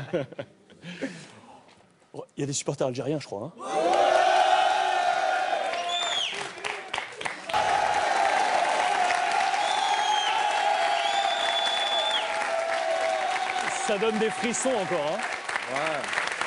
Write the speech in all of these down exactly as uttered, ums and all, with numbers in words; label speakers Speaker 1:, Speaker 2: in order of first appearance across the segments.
Speaker 1: Il y a des supporters algériens, je crois. Hein. Ça donne des frissons encore. Hein.
Speaker 2: Ouais.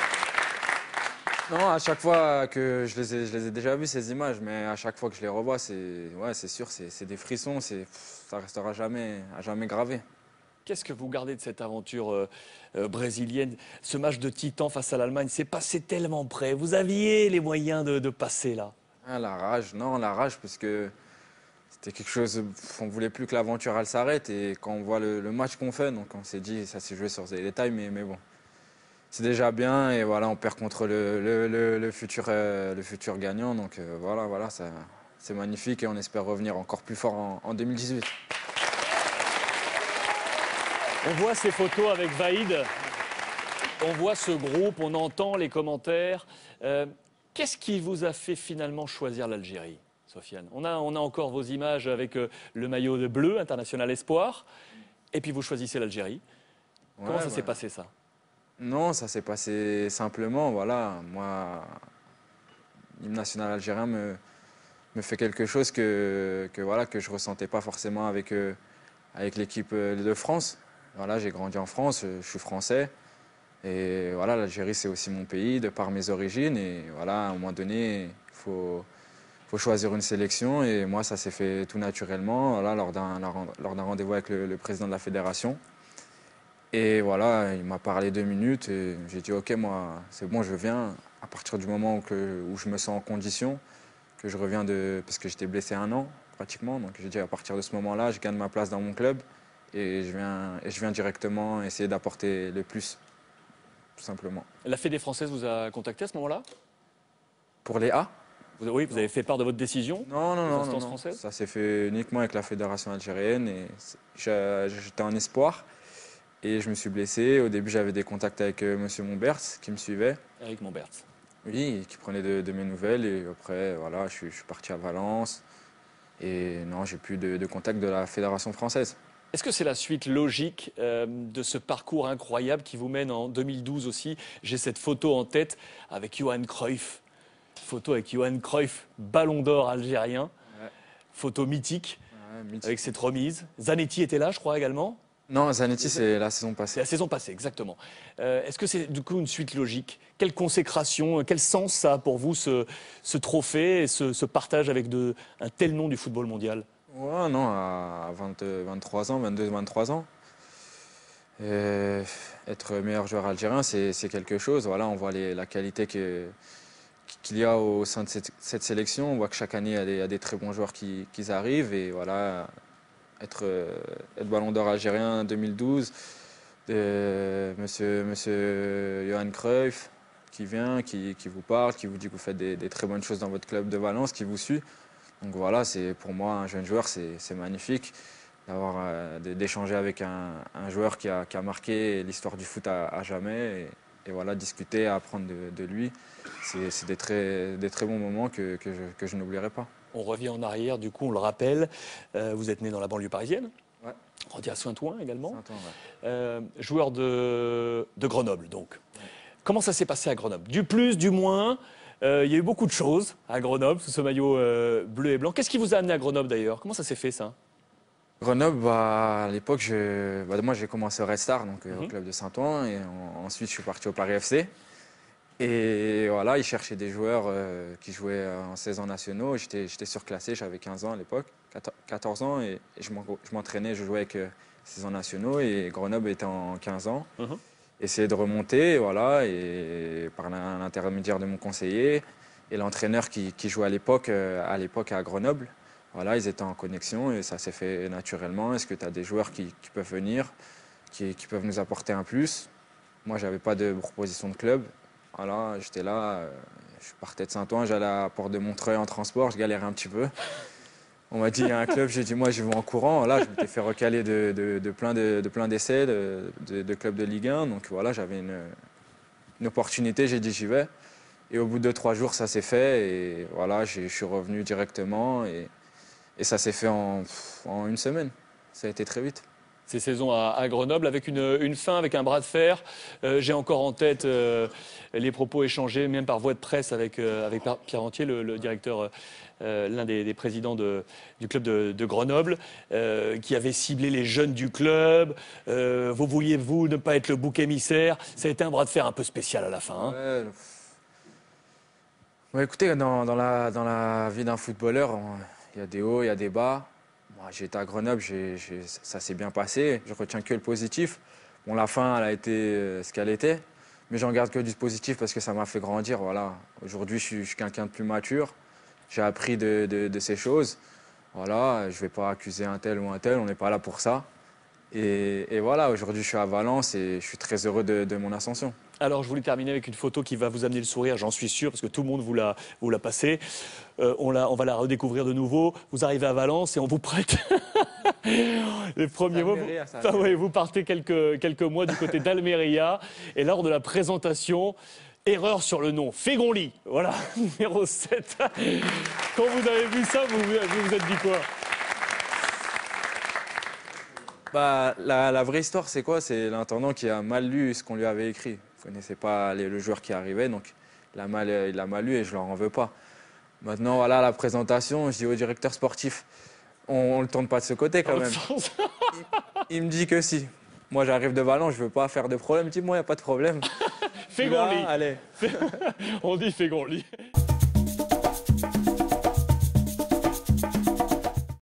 Speaker 2: Non, à chaque fois que je les ai, je les ai déjà vus, ces images, mais à chaque fois que je les revois, c'est ouais, c'est sûr, c'est des frissons, ça restera jamais, à jamais gravé.
Speaker 1: Qu'est-ce que vous gardez de cette aventure euh, euh, brésilienne? Ce match de titan face à l'Allemagne, c'est passé tellement près. Vous aviez les moyens de, de passer là.
Speaker 2: Ah, la rage, non, la rage, parce que c'était quelque chose, on ne voulait plus que l'aventure elle s'arrête. Et quand on voit le, le match qu'on fait, donc on s'est dit, ça s'est joué sur des détails, mais, mais bon. C'est déjà bien et voilà, on perd contre le, le, le, le, futur, euh, le futur gagnant. Donc euh, voilà, voilà c'est magnifique et on espère revenir encore plus fort en, en deux mille dix-huit.
Speaker 1: On voit ces photos avec Vaïd, on voit ce groupe, on entend les commentaires. Euh, Qu'est-ce qui vous a fait finalement choisir l'Algérie, Sofiane? on a, on a encore vos images avec euh, le maillot de bleu, International Espoir, et puis vous choisissez l'Algérie. Ouais, Comment ça ouais. s'est passé ça?
Speaker 2: Non, ça s'est passé simplement, voilà. Moi, l'hymne national algérien me, me fait quelque chose que, que, voilà, que je ne ressentais pas forcément avec, euh, avec l'équipe de France. Voilà, j'ai grandi en France, je suis français. Et voilà, l'Algérie, c'est aussi mon pays, de par mes origines. Et voilà, à un moment donné, il faut, faut choisir une sélection. Et moi, ça s'est fait tout naturellement, voilà, lors d'un lors d'un rendez-vous avec le, le président de la fédération. Et voilà, il m'a parlé deux minutes et j'ai dit ok, moi c'est bon, je viens. À partir du moment où, que, où je me sens en condition, que je reviens de. Parce que j'étais blessé un an pratiquement, donc j'ai dit à partir de ce moment-là, je gagne ma place dans mon club et je viens, et je viens directement essayer d'apporter le plus, tout simplement.
Speaker 1: La Fédé française vous a contacté à ce moment-là?
Speaker 2: Pour les A?
Speaker 1: vous, Oui, vous avez fait part de votre décision?
Speaker 2: Non, non, non, non, non. Ça s'est fait uniquement avec la fédération algérienne et j'étais en espoir. Et je me suis blessé. Au début, j'avais des contacts avec euh, M. Monberts qui me suivait.
Speaker 1: Eric Monberts.
Speaker 2: Oui, qui prenait de, de mes nouvelles. Et après, voilà, je suis, je suis parti à Valence. Et non, j'ai plus de, de contact de la Fédération française.
Speaker 1: Est-ce que c'est la suite logique euh, de ce parcours incroyable qui vous mène en deux mille douze aussi? J'ai cette photo en tête avec Johan Cruyff. Photo avec Johan Cruyff, ballon d'or algérien. Ouais. Photo mythique, ouais, mythique, avec cette remise. Zanetti était là, je crois, également.
Speaker 2: Non, Zanetti, c'est la saison passée.
Speaker 1: C'est la saison passée, exactement. Euh, Est-ce que c'est du coup une suite logique? Quelle consécration, quel sens ça a pour vous, ce, ce trophée et ce, ce partage avec de, un tel nom du football mondial?
Speaker 2: Ouais, non, à vingt, vingt-trois ans, vingt-deux, vingt-trois ans. Et être meilleur joueur algérien, c'est quelque chose. Voilà, on voit les, la qualité qu'il qu'il y a au sein de cette, cette sélection. On voit que chaque année, il y a des, il y a des très bons joueurs qui, qui arrivent. Et voilà. Être, être ballon d'or algérien en deux mille douze, de monsieur, monsieur Johan Cruyff qui vient, qui, qui vous parle, qui vous dit que vous faites des, des très bonnes choses dans votre club de Valence, qui vous suit. Donc voilà, c'est pour moi un jeune joueur, c'est magnifique d'avoir euh, d'échanger avec un, un joueur qui a, qui a marqué l'histoire du foot à, à jamais et, et voilà, discuter, apprendre de, de lui. C'est des très, des très bons moments que, que je, que je n'oublierai pas.
Speaker 1: On revient en arrière, du coup, on le rappelle. Euh, vous êtes né dans la banlieue parisienne.
Speaker 2: Ouais.
Speaker 1: On dit à Saint-Ouen également.
Speaker 2: Saint-Ouen, ouais.
Speaker 1: Euh, joueur de, de Grenoble, donc. Ouais. Comment ça s'est passé à Grenoble? Du plus, du moins. Euh, il y a eu beaucoup de choses à Grenoble, sous ce maillot euh, bleu et blanc. Qu'est-ce qui vous a amené à Grenoble d'ailleurs? Comment ça s'est fait ça?
Speaker 2: Grenoble, bah, à l'époque, bah, moi j'ai commencé au Red Star, donc mm-hmm. au club de Saint-Ouen. Et en, ensuite, je suis parti au Paris F C. Et voilà, ils cherchaient des joueurs euh, qui jouaient en seize ans nationaux. J'étais surclassé, j'avais quinze ans à l'époque, quatorze ans, et, et je m'entraînais, je jouais avec euh, seize ans nationaux, et Grenoble était en quinze ans. Uh-huh. Essayer de remonter, voilà, et par l'intermédiaire de mon conseiller et l'entraîneur qui, qui jouait à l'époque euh, à l'époque à Grenoble, voilà, ils étaient en connexion et ça s'est fait naturellement. Est-ce que tu as des joueurs qui, qui peuvent venir, qui, qui peuvent nous apporter un plus? Moi, j'avais pas de proposition de club. Voilà, j'étais là, je partais de Saint-Ouen, j'allais à la porte de Montreuil en transport, je galérais un petit peu. On m'a dit, il y a un club, j'ai dit, moi, je vais en courant. Là, je m'étais fait recaler de, de, de plein d'essais, de, de, plein de, de, de clubs de Ligue un. Donc voilà, j'avais une, une opportunité, j'ai dit, j'y vais. Et au bout de trois jours, ça s'est fait. Et voilà, je suis revenu directement. Et, et ça s'est fait en, en une semaine. Ça a été très vite.
Speaker 1: ces saisons à, à Grenoble, avec une, une fin, avec un bras de fer. Euh, J'ai encore en tête euh, les propos échangés, même par voie de presse, avec, euh, avec Pierre Entier, le, le directeur, euh, l'un des, des présidents de, du club de, de Grenoble, euh, qui avait ciblé les jeunes du club. Euh, vous vouliez, vous, ne pas être le bouc émissaire. Ça a été un bras de fer un peu spécial à la fin. Hein.
Speaker 2: Ouais, le... ouais, écoutez, dans, dans, la, dans la vie d'un footballeur, il y a des hauts, il y a des bas. Moi, j'ai été à Grenoble, j'ai, j'ai, ça s'est bien passé. Je retiens que le positif. Bon, la fin, elle a été euh, ce qu'elle était. Mais j'en garde que du positif parce que ça m'a fait grandir. Voilà. Aujourd'hui, je suis, je suis quelqu'un de plus mature. J'ai appris de, de, de ces choses. Voilà, je ne vais pas accuser un tel ou un tel, on n'est pas là pour ça. Et, et voilà, aujourd'hui, je suis à Valence et je suis très heureux de, de mon ascension.
Speaker 1: Alors, je voulais terminer avec une photo qui va vous amener le sourire, j'en suis sûr, parce que tout le monde vous l'a, vous l'a passée. Euh, on, la, on va la redécouvrir de nouveau. Vous arrivez à Valence et on vous prête les premiers mots. Vous, ah ouais, vous partez quelques, quelques mois du côté d'Almeria. Et lors de la présentation, erreur sur le nom, Fegonli. Voilà, numéro sept. Quand vous avez vu ça, vous vous, vous êtes dit quoi?
Speaker 2: Bah, la, la vraie histoire, c'est quoi? C'est l'intendant qui a mal lu ce qu'on lui avait écrit. Vous ne connaissez pas les, le joueur qui arrivait, donc il a mal, il a mal lu et je ne leur en veux pas. Maintenant, voilà la présentation, je dis au directeur sportif, on ne le tourne pas de ce côté quand même. il, il me dit que si. Moi, j'arrive de Valence, je ne veux pas faire de problème. Il me dit, moi, il n'y a pas de problème.
Speaker 1: Fegonli.
Speaker 2: Allez.
Speaker 1: On dit Fegonli.